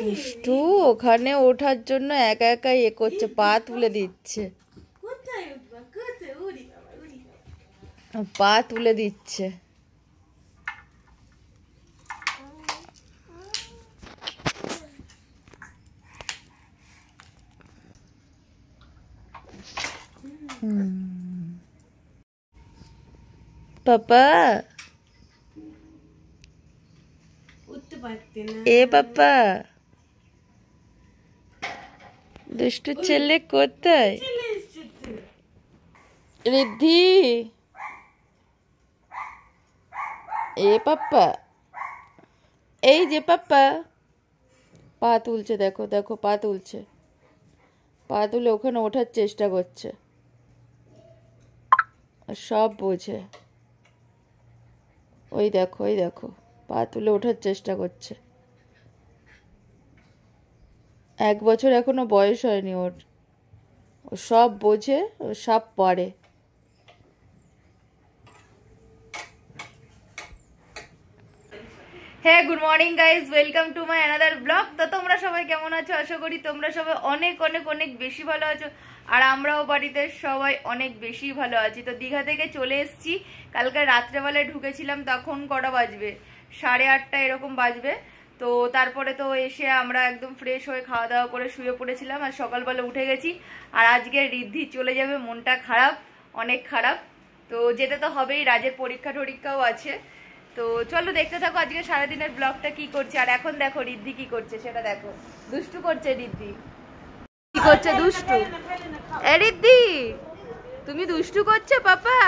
দুষ্টু ওখানে ওঠার জন্য একা একা এ করছে, পা তুলে দিচ্ছে, পা তুলে দিচ্ছে। পাপা এ পাপা, দুষ্টু ছেলে কোথায়? রিদ্ধি এ পাপা, এই যে পাপা, পা তুলছে, দেখো দেখো পা তুলছে, পা তুলে ওখানে ওঠার চেষ্টা করছে, সব বোঝে। ওই দেখো ওই দেখো পা তুলে ওঠার চেষ্টা করছে। 1 বছর এখনো বয়স হয়নি ওর, ও সব বোঝে, ও সব পারে। হ্যাঁ, good morning guys, welcome to my another blog. তো তোমরা সবাই কেমন আছো? আশা করি তোমরা সবাই অনেক অনেক অনেক বেশি ভালো আছো, আর আমরাও বাড়িতে সবাই অনেক বেশি ভালো আছি। তো দীঘা থেকে চলে এসেছি, কালকে রাত্রেবেলায় ঢুকেছিলাম, তখন কটা বাজবে, 8:30 এরকম বাজবে। তো তারপরে তো এসে আমরা একদম ফ্রেশ হয়ে খাওয়া দাওয়া করে শুয়ে পড়েছিলাম, আর সকালবেলা উঠে গেছি। আর আজকে রিদ্ধি চলে যাবে, মনটা খারাপ, অনেক খারাপ। তো যেতে তো হবেই, রাজের পরীক্ষা টরীক্ষাও আছে। তো চলো দেখতে থাকো আজকে সারাদিনের ব্লগটা কি করছে। আর এখন দেখো রিদ্ধি কি করছে, সেটা দেখো, দুষ্টু করছে রিদ্ধি। কি করছে দুষ্টু? এ রিদ্ধি, তুমি দুষ্টু করছো পাপা?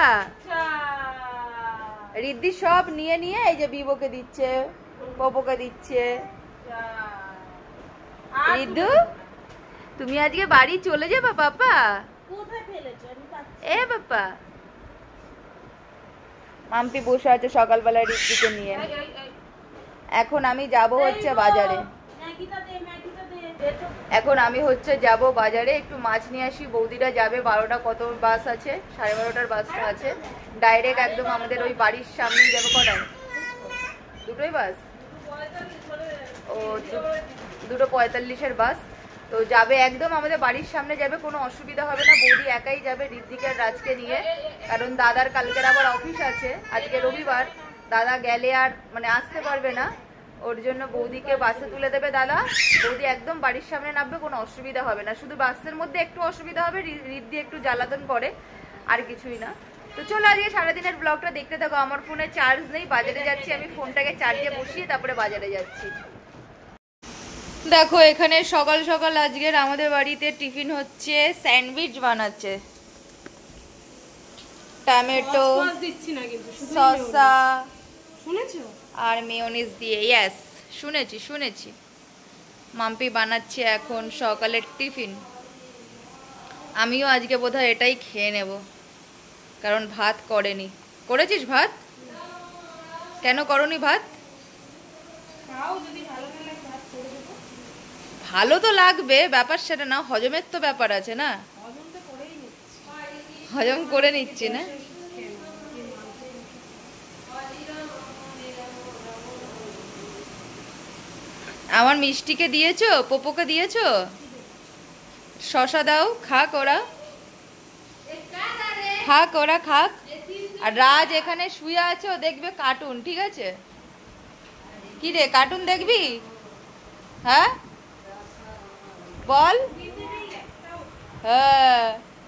রিদ্ধি সব নিয়ে নিয়ে এই যে বিবোকে দিচ্ছে, পপোকে দিচ্ছে। রিদ্ধু, তুমি আজকে বাড়ি চলে যাবে পাপা? এ পাপা, মাম্পি বসে আছে সকালবেলা রিদ্ধিকে নিয়ে। এখন আমি যাব হচ্ছে বাজারে, এখন আমি হচ্ছে যাব বাজারে, একটু মাছ নিয়ে আসি। বৌদিরা যাবে, 12টা কত বাস আছে, 12:30টার বাসটা আছে ডাইরেক্ট, একদম আমাদের ওই বাড়ির সামনেই যাবে। কটায়? 2টোই বাস? ও 2:45-এর বাস। তো যাবে একদম আমাদের বাড়ির সামনে যাবে, কোনো অসুবিধা হবে না। বৌদি একাই যাবে রিদ্ধিকে আর রাজকে নিয়ে, কারণ দাদার কালকের আবার অফিস আছে, আজকে রবিবার, দাদা গেলে আর মানে আসতে পারবে না, ওর জন্য বৌদিকে বাসে তুলে দেবে দাদা। বৌদি একদম বাড়ির সামনে নামবে, কোনো অসুবিধা হবে না। শুধু বাসের মধ্যে একটু অসুবিধা হবে, রিদ্ধি একটু জ্বালাতন করে, আর কিছুই না। তো চলো আজকে সারাদিনের ব্লগটা দেখতে থাকো। আমার ফোনে চার্জ নেই, বাজারে যাচ্ছি, আমি ফোনটাকে চার্জে বসিয়ে তারপরে বাজারে যাচ্ছি। দেখো এখানে সকাল সকাল আজকের আমাদের বাড়িতে টিফিন হচ্ছে, স্যান্ডউইচ বানাচ্ছে, টমেটো শসা আর মেয়োনিজ দিয়ে। ইয়েস, শুনেছি। মাম্পি বানাচ্ছে এখন সকালের টিফিন। আমিও আজকে বোধহয় এটাই খেয়ে নেব, কারণ ভাত করেনি। করেছিস ভাত? কেন করনি ভাত? ভালো তো লাগবে, ব্যাপার সেটা না, হজমের তো ব্যাপার আছে না, হজম করে নিচ্ছি না। আমার মিষ্টিকে দিয়েছো, পপোকে দিয়েছো? শশা দাও, খাক ওরা, খাক ওরা, খাক। আর রাজ এখানে শুয়ে আছে, ও দেখবে কার্টুন, ঠিক আছে? কি রে, কার্টুন দেখবি? হ্যাঁ বল। হ্যাঁ,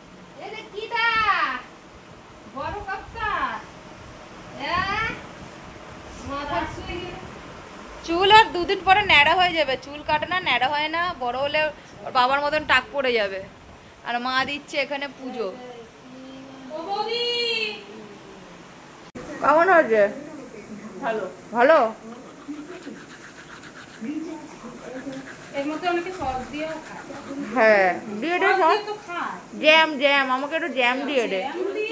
চুল আর 2 দিন পরে ন্যাড়া হয়ে যাবে, চুল কাটে না, ন্যাড়া হয় না, বড় হলে ওর বাবার মতন টাক পড়ে যাবে। আর মা দিচ্ছে এখানে পুজো। কেমন হয়েছে? ভালো ভালো। হ্যাঁ দিয়ে দে সব, জ্যাম, আমাকে একটু জ্যাম দিয়ে দে।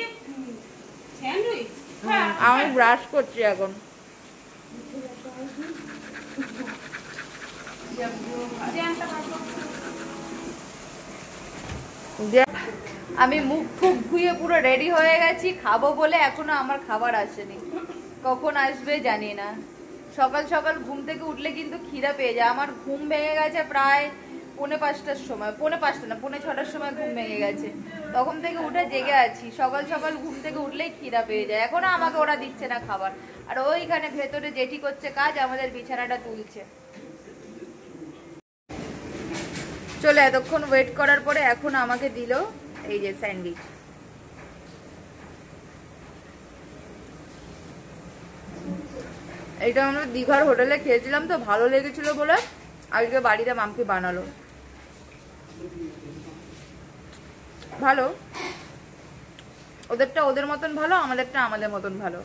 আমি ব্রাশ করছি এখন। আমি মুখ ফুক ধুয়ে পুরো রেডি হয়ে গেছি খাবো বলে, এখনো আমার খাবার আসেনি, কখন আসবে জানি না। সকাল সকাল ঘুম থেকে উঠলে কিন্তু খিদা পেয়ে যায়। আমার ঘুম ভেঙে গেছে প্রায় 4:45টার সময়, 5:45 না 6:45টার সময় ঘুম ভেঙে গেছে। তখন থেকে উঠে জেগে আছি। সকাল সকাল ঘুম থেকে উঠলেই খিদা পেয়ে যায়। এখনো আমাকে ওরা দিচ্ছে না খাবার, আর ওইখানে ভেতরে জেঠি করছে কাজ, আমাদের বিছানাটা তুলছে। চলে এতক্ষণ ওয়েট করার পরে এখন আমাকে দিল এই যে স্যান্ডউইচ। এটা আমরা দীঘার হোটেলে খেয়েছিলাম, তো ভালো লেগেছিল বলে আজকে বাড়িতে মাম্পি বানালো। ভালো, ওদেরটা ওদের মতন ভালো, আমাদেরটা আমাদের মতন ভালো।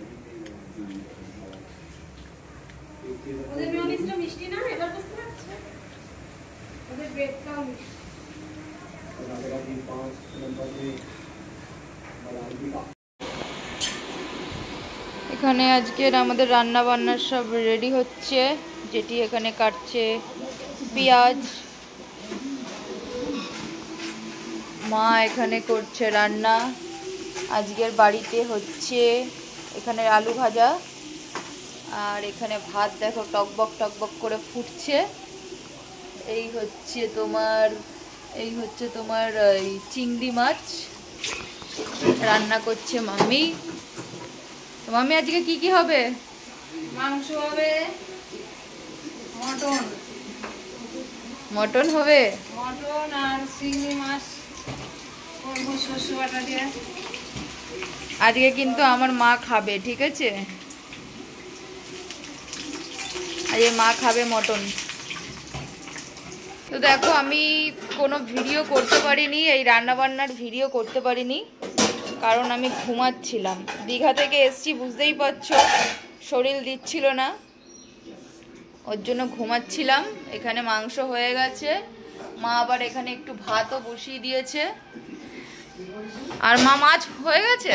এখানে আজকের আমাদের রান্না বান্নার সব রেডি হচ্ছে। যেটি এখানে কাটছে পেঁয়াজ, মা এখানে করছে রান্না। আজকের বাড়িতে হচ্ছে এখানে আলু ভাজা, আর এখানে ভাত দেখো টকবক টকবক করে ফুটছে। এই হচ্ছে তোমার এই চিংড়ি মাছ রান্না করছে মাম্মি। মাম্মি আজকে কি কি হবে? মাংস হবে, মটন হবে, মটন আর চিংড়ি মাছ করবো শস্য বাটা দিয়ে। আজকে কিন্তু আমার মা খাবে, ঠিক আছে? আজকে মা খাবে মটন। তো দেখো আমি কোনো ভিডিও করতে পারিনি, এই রান্না বান্নার ভিডিও করতে পারিনি, কারণ আমি ঘুমাচ্ছিলাম। দীঘা থেকে এসছি, বুঝতেই পারছো শরীর দিচ্ছিল না, ওর জন্য ঘুমাচ্ছিলাম। এখানে মাংস হয়ে গেছে, মা আবার এখানে একটু ভাতও বসিয়ে দিয়েছে। আর মা মাছ হয়ে গেছে,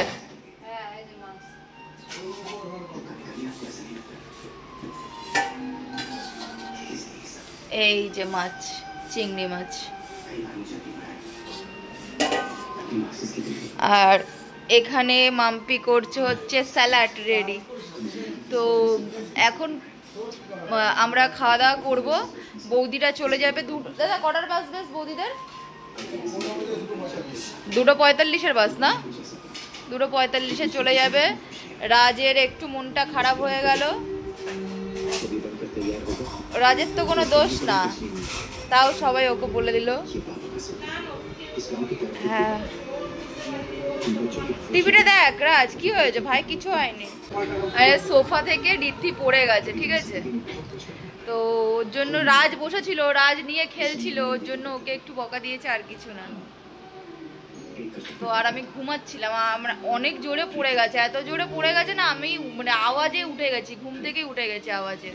এই যে মাছ, চিংড়ি মাছ। আর এখানে মাম্পি করছে হচ্ছে স্যালাড রেডি। তো এখন আমরা খাওয়া দাওয়া করবো, বৌদিরা চলে যাবে। দাদা কটার বাস বেশ বৌদিদের? 2:45-এর বাস না, 2:45-এ চলে যাবে। রাজের একটু মনটা খারাপ হয়ে গেল। রাজের তো কোনো দোষ না, তাও সবাই ওকে বলে দিল। হ্যাঁ টিভিটা দেখ রাজ, কি হয়েছে ভাই? কিছু হয়নি। আরে সোফা থেকে রিদ্ধি পড়ে গেছে, ঠিক আছে? তো ওর জন্য রাজ বসেছিল, রাজ নিয়ে খেলছিল, ওর জন্য ওকে একটু বকা দিয়েছে, আর কিছু না। তো আর আমি ঘুমাচ্ছিলাম, আমরা অনেক জোরে পড়ে গেছে, এত জোরে পড়ে গেছে না, আমি মানে আওয়াজে উঠে গেছি, ঘুম থেকে উঠে গেছি আওয়াজে।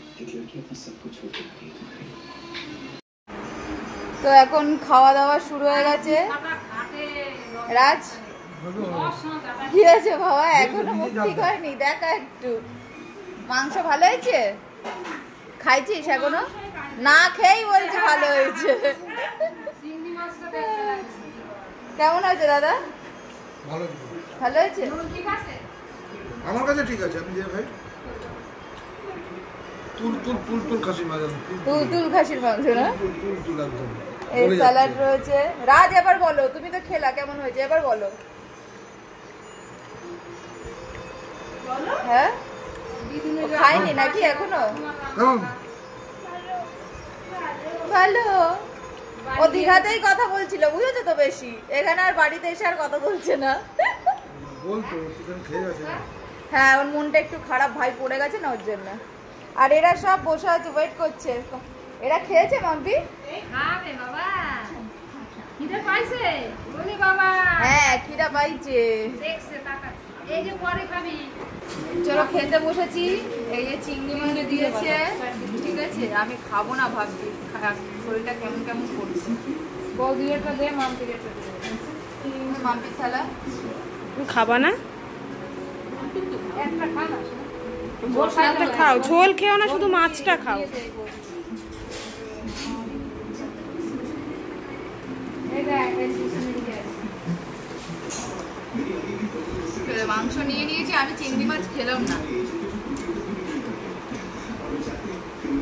তো এখন খাওয়া দাওয়া শুরু হয়ে গেছে। রাজ কি হয়েছে বাবা? এখনো মুখ ঠিক হয়নি, দেখা একটু। মাংস ভালো হয়েছে? খাইছিস এখনো? না খেয়েই বলছে ভালো হয়েছে। কেমন হয়েছে দাদা? ভালো হয়েছে? আমার কাছে ঠিক আছে, আমি যে ভাই তুল খাসির মাংস, তুল খাসির মাংস না, তুল একদম। এই স্যালাড রয়েছে। রাজ এবার বলো, তুমি তো খেলা, কেমন হয়েছে এবার বলো। হ্যাঁ খাইনি নাকি এখনো? ভালো। ও দীঘাতেই কথা বলছিল, বুঝেছো তো বেশি, এখানে আর বাড়িতে এসে আর কথা বলছে না। হ্যাঁ ওর মনটা একটু খারাপ, ভাই পড়ে গেছে না ওর জন্য। আর এরা সব বসে আছে ওয়েট করছে। এরা খেয়েছে মাম্পি? হ্যাঁ খিদা পাইছে। চলো খেতে বসেছি। এই যে চিংড়ি মাছ দিয়েছে, ঠিক আছে? আমি খাবো না ভাবছি, শরীরটা কেমন কেমন করছে। বৌদিটা দে, মাম্পিটা দে। মাম্পি থালা খাবা না? খাও, ঝোল খেও না, শুধু মাছটা খাও। মাংস নিয়ে নিয়েছি, আমি চিংড়ি মাছ খেলাম না।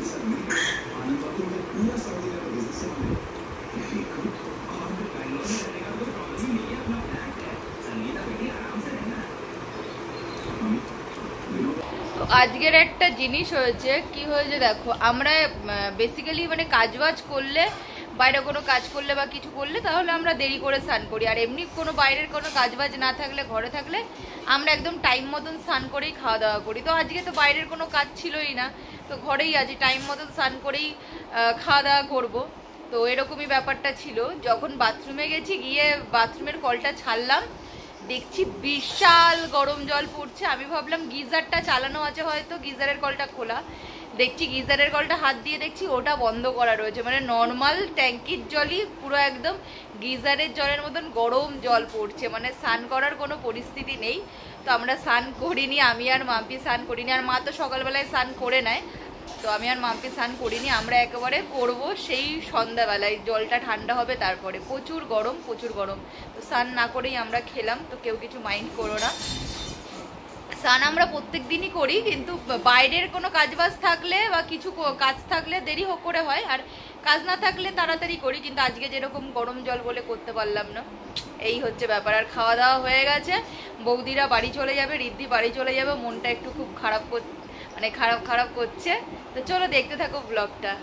আজকের একটা জিনিস হয়েছে, কি হয়েছে দেখো, আমরা বেসিক্যালি মানে কাজবাজ করলে, বাইরে কোনো কাজ করলে বা কিছু করলে তাহলে আমরা দেরি করে স্নান করি, আর এমনি কোনো বাইরের কোনো কাজবাজ না থাকলে, ঘরে থাকলে আমরা একদম টাইম মতন স্নান করেই খাওয়া দাওয়া করি। তো আজকে তো বাইরের কোনো কাজ ছিলই না, তো ঘরেই আছি, টাইম মতন স্নান করেই খাওয়া দাওয়া করবো। তো এরকমই ব্যাপারটা ছিল। যখন বাথরুমে গেছি, গিয়ে বাথরুমের কলটা ছাড়লাম, দেখছি বিশাল গরম জল পড়ছে। আমি ভাবলাম গিজারটা চালানো আছে, হয়তো গিজারের কলটা খোলা, দেখছি গিজারের কলটা হাত দিয়ে দেখছি ওটা বন্ধ করা রয়েছে, মানে নর্মাল ট্যাঙ্কির জলই পুরো একদম গিজারের জলের মতন গরম জল পড়ছে, মানে স্নান করার কোনো পরিস্থিতি নেই। তো আমরা স্নান করিনি, আমি আর মাম্পি স্নান করিনি, আর মা তো সকালবেলায় স্নান করে নেয়, তো আমি আর মাম্পি স্নান করিনি। আমরা একেবারে করবো সেই সন্ধ্যাবেলায়, জলটা ঠান্ডা হবে তারপরে। প্রচুর গরম, প্রচুর গরম। তো স্নান না করেই আমরা খেলাম, তো কেউ কিছু মাইন্ড করো না। স্নান আমরা প্রত্যেক দিনই করি, কিন্তু বাইরের কোনো কাজবাজ থাকলে বা কিছু কাজ থাকলে দেরি করে হয়, আর কাজ না থাকলে তাড়াতাড়ি করি, কিন্তু আজকে যেরকম গরম জল বলে করতে পারলাম না, এই হচ্ছে ব্যাপার। আর খাওয়া দাওয়া হয়ে গেছে, বৌদিরা বাড়ি চলে যাবে, রিদ্ধি বাড়ি চলে যাবে, মনটা একটু খুব খারাপ মানে খারাপ করছে। তো চলো দেখতে থাকো ব্লগটা।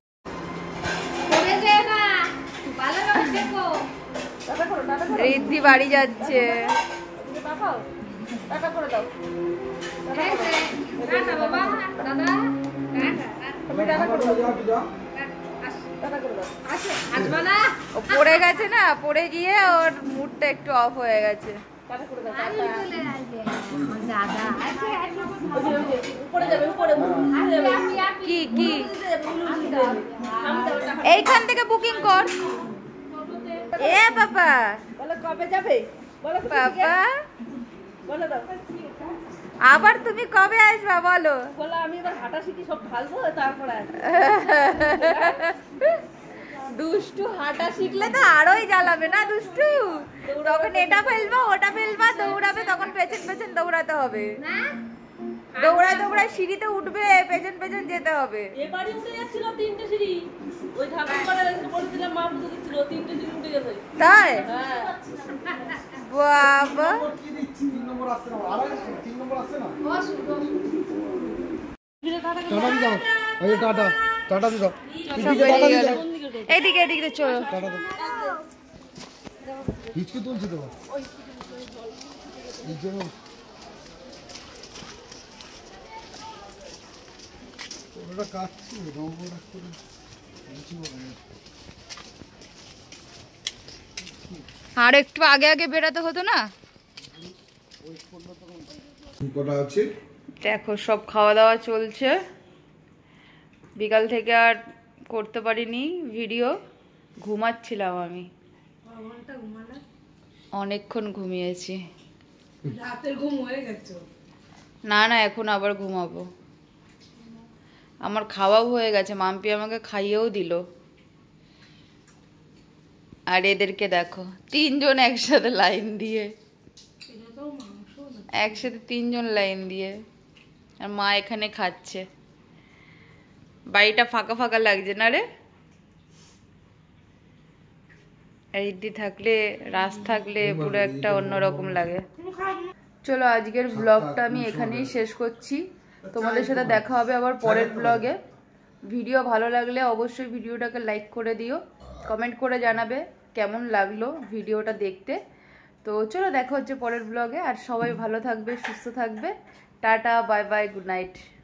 রিদ্ধি বাড়ি যাচ্ছে। পড়ে গেছে না, পড়ে গিয়ে ওর মুডটা একটু অফ হয়ে গেছে। কি কি এইখান থেকে বুকিং কর। এ বাবা, কবে যাবে বাবা, আবার তুমি কবে আসবা বলো? বলো আমি এবার হাঁটা শিখি, সব ঢালবো তারপরে দুষ্টু হাঁটা শিখলে তো আরোই জ্বালাবে না দুষ্টু, তখন এটা ফেলবা ওটা ফেলবা, দৌড়াবে, তখন পেছন পেছন দৌড়াতে হবে, দৌড়ায় সিঁড়িতে উঠবে, পেছন পেছন যেতে হবে। এবারে উঠে যাচ্ছিল 3টে সিঁড়ি, ওই ঠাকুর পাড়া বলেছিলাম মা উঠে দিচ্ছিল 3টে সিঁড়ি উঠে গেছে। তাই হ্যাঁ বাবা, কি দিচ্ছি 3 নম্বর আসছে না, আর 3 নম্বর আসছে না। টাটা দাও, এই টাটা টাটা দাও, সব বেরিয়ে গেল। এইদিকে এদিকে চলো। টাটা দাও, হিচকি তুলছি তো এই জন্য ওটা কাটছি, রংটা করে কিছু হবে না। আর একটু আগে আগে বেরাতে হতো না। কটা আছে দেখো, সব খাওয়া দাওয়া চলছে। বিকাল থেকে আর করতে পারিনি ভিডিও, ঘুমাচ্ছিলাম আমি, অনেকক্ষণ ঘুমিয়েছি। রাতের ঘুম হয়ে গেছে? না না, এখন আবার ঘুমাবো। আমার খাওয়াও হয়ে গেছে, মাম্পি আমাকে খাইয়েও দিল। আর এদেরকে দেখো, 3 জন একসাথে লাইন দিয়ে, একসাথে 3 জন লাইন দিয়ে, আর মা এখানে খাচ্ছে। বাড়িটা ফাঁকা ফাঁকা লাগছে না রে? রিদ্ধি থাকলে, রাস থাকলে পুরো একটা অন্যরকম লাগে। চলো আজকের ব্লগটা আমি এখানেই শেষ করছি, তোমাদের সাথে দেখা হবে আবার পরের ব্লগে। ভিডিও ভালো লাগলে অবশ্যই ভিডিওটাকে লাইক করে দিও, কমেন্ট করে জানাবে কেমন লাগলো ভিডিওটা দেখতে। তো চলো দেখা হচ্ছে পরের ব্লগে, আর সবাই ভালো থাকবে, সুস্থ থাকবে। Tata, bye bye, good night.